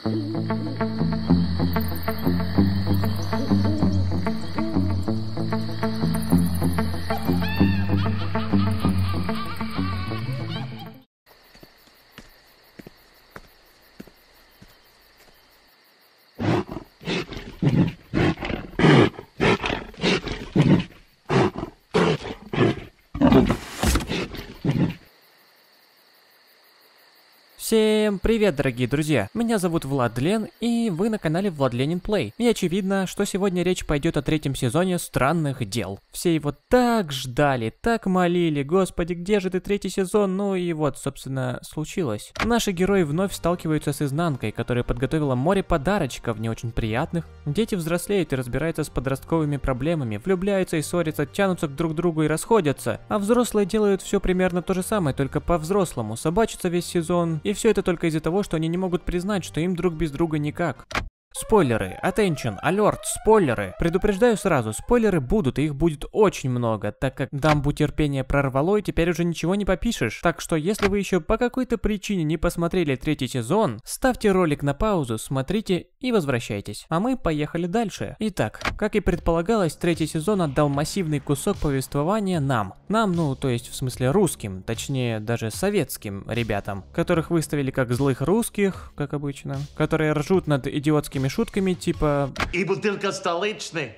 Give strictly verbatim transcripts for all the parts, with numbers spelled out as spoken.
Всем привет, дорогие друзья! Меня зовут Влад Лен, и вы на канале Владленин Плей. И очевидно, что сегодня речь пойдет о третьем сезоне «Странных дел». Все его так ждали, так молили, господи, где же ты третий сезон? Ну и вот, собственно, случилось. Наши герои вновь сталкиваются с изнанкой, которая подготовила море подарочков, не очень приятных. Дети взрослеют и разбираются с подростковыми проблемами, влюбляются и ссорятся, тянутся к друг другу и расходятся. А взрослые делают все примерно то же самое, только по-взрослому, собачатся весь сезон. И все это только из-за того, что они не могут признать, что им друг без друга никак. Спойлеры, attention, alert, спойлеры. Предупреждаю сразу, спойлеры будут, и их будет очень много, так как дамбу терпения прорвало, и теперь уже ничего не попишешь. Так что, если вы еще по какой-то причине не посмотрели третий сезон, ставьте ролик на паузу, смотрите и возвращайтесь. А мы поехали дальше. Итак, как и предполагалось, третий сезон отдал массивный кусок повествования нам. Нам, ну, то есть в смысле русским, точнее даже советским ребятам, которых выставили как злых русских, как обычно, которые ржут над идиотскими шутками типа «И бутылка столичный».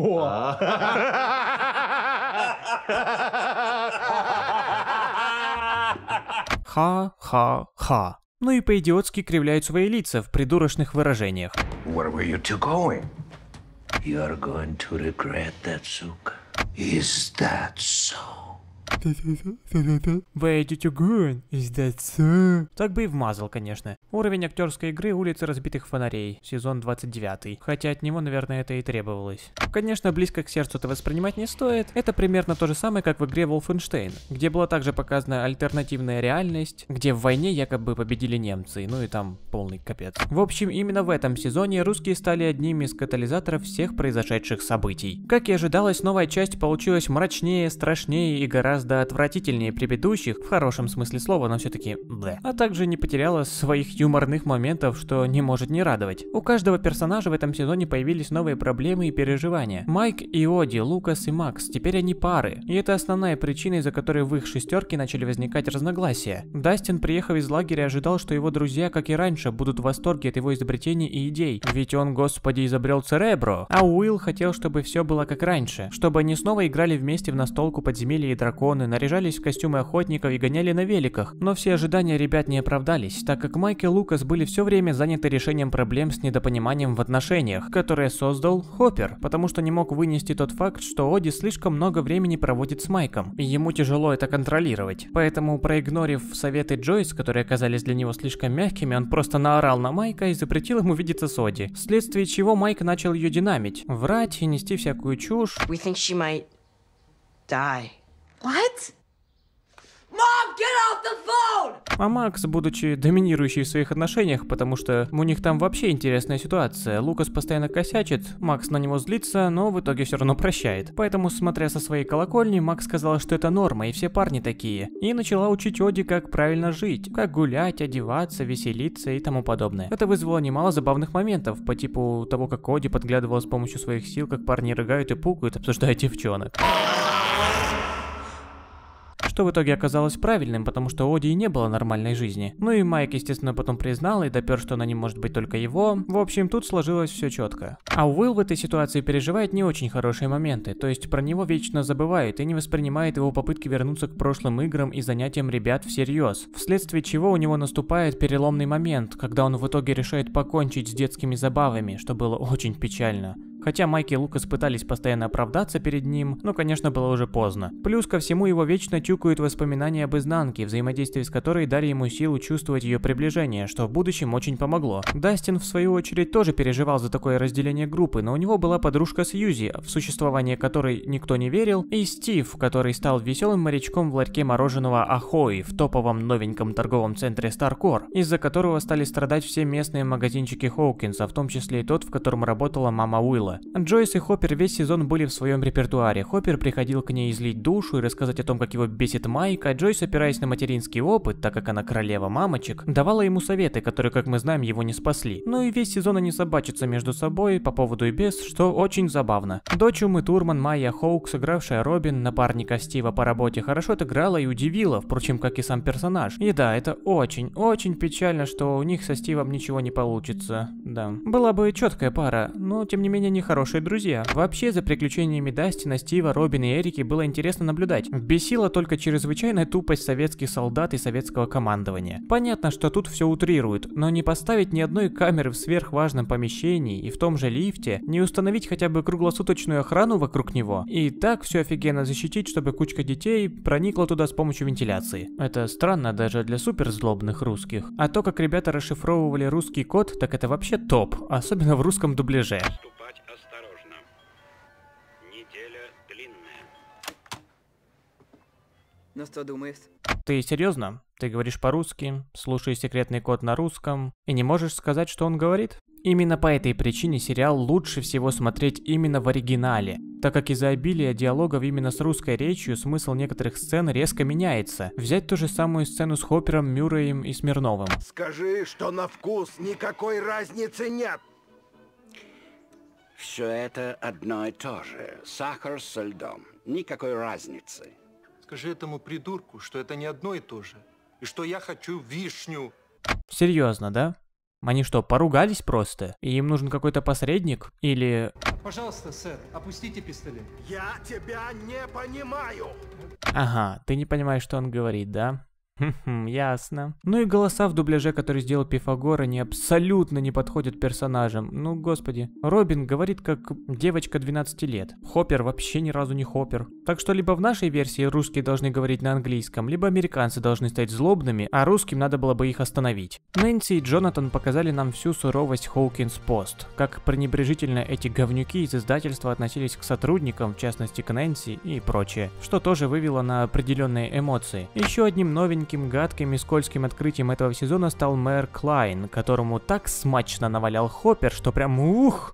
Ха-ха-ха. Ну и по-идиотски кривляют свои лица в придурочных выражениях. Where were you two going? You're going to regret that, сука. Is that so? Where did you go? Is that so? Так бы и вмазал, конечно. Уровень актерской игры «Улицы разбитых фонарей», сезон двадцать девятый. Хотя от него, наверное, это и требовалось. Конечно, близко к сердцу это воспринимать не стоит. Это примерно то же самое, как в игре Wolfenstein, где была также показана альтернативная реальность, где в войне якобы победили немцы, ну и там полный капец. В общем, именно в этом сезоне русские стали одним из катализаторов всех произошедших событий. Как и ожидалось, новая часть получилась мрачнее, страшнее и гораздо отвратительнее предыдущих, в хорошем смысле слова, но все-таки блэ. А также не потеряла своих юморных моментов, что не может не радовать. У каждого персонажа в этом сезоне появились новые проблемы и переживания. Майк и Оди, Лукас и Макс, теперь они пары. И это основная причина, из-за которой в их шестерке начали возникать разногласия. Дастин, приехав из лагеря, ожидал, что его друзья, как и раньше, будут в восторге от его изобретений и идей. Ведь он, господи, изобрел Церебро. А Уилл хотел, чтобы все было как раньше. Чтобы они снова играли вместе в настолку «Подземелья и драконы», наряжались в костюмы охотников и гоняли на великах. Но все ожидания ребят не оправдались, так как Майк и Лукас были все время заняты решением проблем с недопониманием в отношениях, которые создал Хоппер, потому что не мог вынести тот факт, что Оди слишком много времени проводит с Майком, и ему тяжело это контролировать. Поэтому, проигнорив советы Джойс, которые оказались для него слишком мягкими, он просто наорал на Майка и запретил ему видеться с Оди, вследствие чего Майк начал ее динамить, врать и нести всякую чушь. We think she might die. What? Mom, get off the phone! А Макс, будучи доминирующий в своих отношениях, потому что у них там вообще интересная ситуация, Лукас постоянно косячит, Макс на него злится, но в итоге все равно прощает. Поэтому, смотря со своей колокольни, Макс сказала, что это норма, и все парни такие. И начала учить Оди, как правильно жить, как гулять, одеваться, веселиться и тому подобное. Это вызвало немало забавных моментов, по типу того, как Оди подглядывала с помощью своих сил, как парни рыгают и пукают, обсуждая девчонок. Что в итоге оказалось правильным, потому что у Оди и не было нормальной жизни. Ну и Майк, естественно, потом признал и допер, что она не может быть только его. В общем, тут сложилось все четко. А Уилл в этой ситуации переживает не очень хорошие моменты, то есть про него вечно забывает и не воспринимает его попытки вернуться к прошлым играм и занятиям ребят всерьез. Вследствие чего у него наступает переломный момент, когда он в итоге решает покончить с детскими забавами, что было очень печально. Хотя Майк и Лукас пытались постоянно оправдаться перед ним, но, конечно, было уже поздно. Плюс ко всему его вечно тюкают воспоминания об изнанке, взаимодействие с которой дали ему силу чувствовать ее приближение, что в будущем очень помогло. Дастин, в свою очередь, тоже переживал за такое разделение группы, но у него была подружка Сьюзи, в существование которой никто не верил, и Стив, который стал веселым морячком в ларьке мороженого Ахой в топовом новеньком торговом центре Старкор, из-за которого стали страдать все местные магазинчики Хоукинса, в том числе и тот, в котором работала мама Уилла. было. Джойс и Хоппер весь сезон были в своем репертуаре. Хоппер приходил к ней излить душу и рассказать о том, как его бесит Майк, а Джойс, опираясь на материнский опыт, так как она королева мамочек, давала ему советы, которые, как мы знаем, его не спасли. Ну и весь сезон они собачатся между собой по поводу и без, что очень забавно. Дочь Умы Турман, Майя Хоук, сыгравшая Робин, напарника Стива по работе, хорошо отыграла и удивила, впрочем, как и сам персонаж. И да, это очень-очень печально, что у них со Стивом ничего не получится. Да. Была бы четкая пара, но тем не менее не хорошие друзья. Вообще, за приключениями Дастина, Стива, Робин и Эрики было интересно наблюдать. Бесила только чрезвычайная тупость советских солдат и советского командования. Понятно, что тут все утрируют, но не поставить ни одной камеры в сверхважном помещении и в том же лифте, не установить хотя бы круглосуточную охрану вокруг него, и так все офигенно защитить, чтобы кучка детей проникла туда с помощью вентиляции. Это странно даже для суперзлобных русских. А то, как ребята расшифровывали русский код, так это вообще топ, особенно в русском дубляже. Ступать осторожно. Неделя длинная. Ну что думаешь? Ты серьезно? Ты говоришь по-русски, слушаешь секретный код на русском, и не можешь сказать, что он говорит? Именно по этой причине сериал лучше всего смотреть именно в оригинале, так как из-за обилия диалогов именно с русской речью смысл некоторых сцен резко меняется. Взять ту же самую сцену с Хоппером, Мюрреем и Смирновым. Скажи, что на вкус никакой разницы нет. Все это одно и то же. Сахар со льдом. Никакой разницы. Скажи этому придурку, что это не одно и то же. И что я хочу вишню. Серьезно, да? Они что, поругались просто? И им нужен какой-то посредник? Или... Пожалуйста, сэр, опустите пистолет. Я тебя не понимаю. Ага, ты не понимаешь, что он говорит, да? Хм, ясно. Ну и голоса в дубляже, который сделал Пифагор, они абсолютно не подходят персонажам. Ну, господи. Робин говорит как девочка двенадцати лет. Хоппер вообще ни разу не Хоппер. Так что либо в нашей версии русские должны говорить на английском, либо американцы должны стать злобными, а русским надо было бы их остановить. Нэнси и Джонатан показали нам всю суровость Хоукинс Пост. Как пренебрежительно эти говнюки из издательства относились к сотрудникам, в частности к Нэнси и прочее. Что тоже вывело на определенные эмоции. Еще одним новеньким гадким и скользким открытием этого сезона стал мэр Клайн, которому так смачно навалял Хоппер, что прям ух!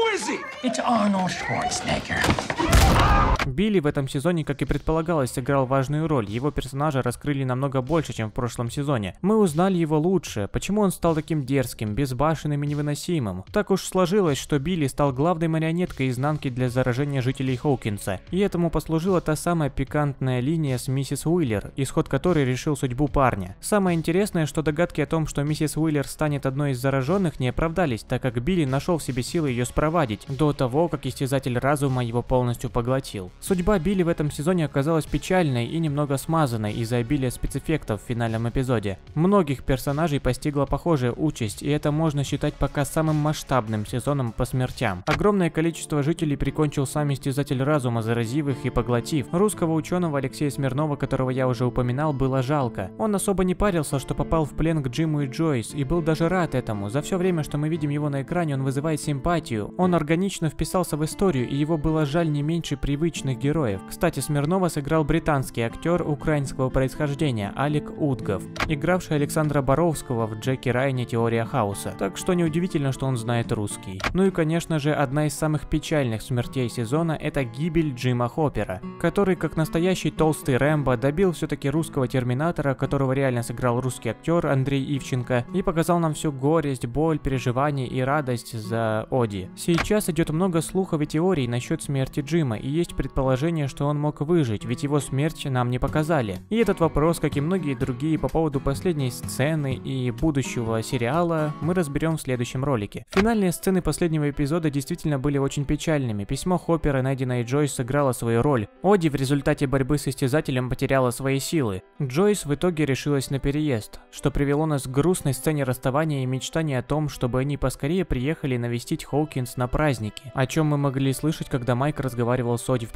Билли в этом сезоне, как и предполагалось, сыграл важную роль. Его персонажа раскрыли намного больше, чем в прошлом сезоне. Мы узнали его лучше, почему он стал таким дерзким, безбашенным и невыносимым. Так уж сложилось, что Билли стал главной марионеткой изнанки для заражения жителей Хоукинса. И этому послужила та самая пикантная линия с миссис Уиллер, исход которой решил судьбу парня. Самое интересное, что догадки о том, что миссис Уиллер станет одной из зараженных, не оправдались, так как Билли нашел в себе силы ее спровадить, до того, как истязатель разума его полностью поглотил. Судьба Билли в этом сезоне оказалась печальной и немного смазанной из-за обилия спецэффектов в финальном эпизоде. Многих персонажей постигла похожая участь, и это можно считать пока самым масштабным сезоном по смертям. Огромное количество жителей прикончил сам истязатель разума, заразив их и поглотив. Русского ученого Алексея Смирнова, которого я уже упоминал, было жалко. Он особо не парился, что попал в плен к Джиму и Джойс, и был даже рад этому. За все время, что мы видим его на экране, он вызывает симпатию. Он органично вписался в историю, и его было жаль не меньше привычных героев. Кстати, Смирнова сыграл британский актер украинского происхождения Алек Утгов, игравший Александра Боровского в Джеки Райане «Теория хаоса». Так что неудивительно, что он знает русский. Ну и, конечно же, одна из самых печальных смертей сезона — это гибель Джима Хоппера, который, как настоящий толстый Рэмбо, добил все-таки русского терминатора, которого реально сыграл русский актер Андрей Ивченко, и показал нам всю горесть, боль, переживания и радость за Оди. Сейчас идет много слухов и теорий насчет смерти Джима, и есть предположение, что он мог выжить, ведь его смерть нам не показали. И этот вопрос, как и многие другие по поводу последней сцены и будущего сериала, мы разберем в следующем ролике. Финальные сцены последнего эпизода действительно были очень печальными. Письмо Хоппера, найденное Джойс, сыграло свою роль. Оди в результате борьбы с истязателем потеряла свои силы. Джойс в итоге решилась на переезд, что привело нас к грустной сцене расставания и мечтания о том, чтобы они поскорее приехали навестить Хоукинс на праздники, о чем мы могли слышать, когда Майк разговаривал с Оди в последний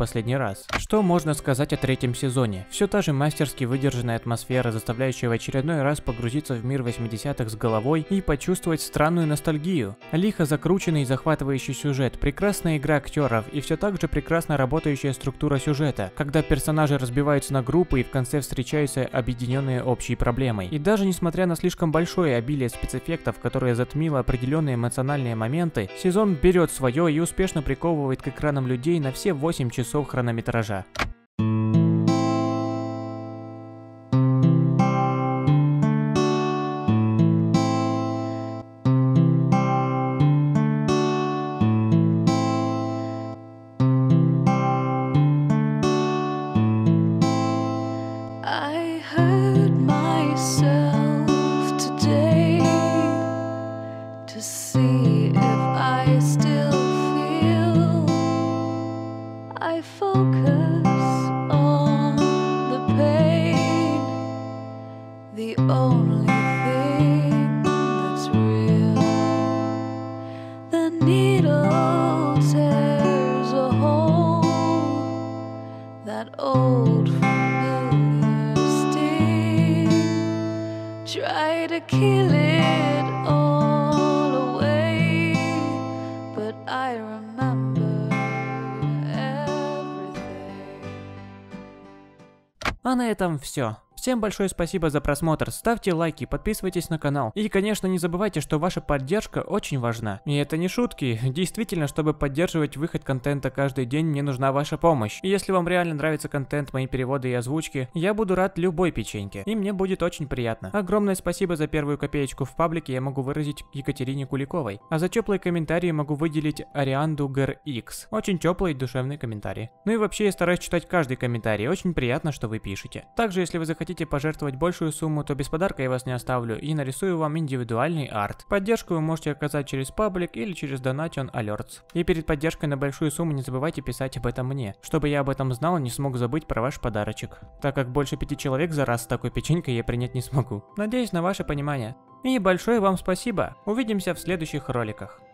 последний раз. Что можно сказать о третьем сезоне? Все та же мастерски выдержанная атмосфера, заставляющая в очередной раз погрузиться в мир восьмидесятых с головой и почувствовать странную ностальгию. Лихо закрученный и захватывающий сюжет, прекрасная игра актеров и все так же прекрасно работающая структура сюжета, когда персонажи разбиваются на группы и в конце встречаются объединенные общей проблемой. И даже несмотря на слишком большое обилие спецэффектов, которое затмило определенные эмоциональные моменты, сезон берет свое и успешно приковывает к экранам людей на все восемь часов хронометража. Try to kill it all away, but I remember everything. А на этом все. Всем большое спасибо за просмотр, ставьте лайки, подписывайтесь на канал. И, конечно, не забывайте, что ваша поддержка очень важна. И это не шутки, действительно, чтобы поддерживать выход контента каждый день, мне нужна ваша помощь. И если вам реально нравится контент, мои переводы и озвучки, я буду рад любой печеньке, и мне будет очень приятно. Огромное спасибо за первую копеечку в паблике я могу выразить Екатерине Куликовой. А за теплые комментарии могу выделить Арианду Гэр Икс. Очень теплый и душевный комментарий. Ну и вообще я стараюсь читать каждый комментарий, очень приятно, что вы пишете. Также, если вы захотите пожертвовать большую сумму, то без подарка я вас не оставлю и нарисую вам индивидуальный арт. Поддержку вы можете оказать через паблик или через Donation Alerts. И перед поддержкой на большую сумму не забывайте писать об этом мне, чтобы я об этом знал и не смог забыть про ваш подарочек, так как больше пяти человек за раз с такой печенькой я принять не смогу. Надеюсь на ваше понимание. И большое вам спасибо. Увидимся в следующих роликах.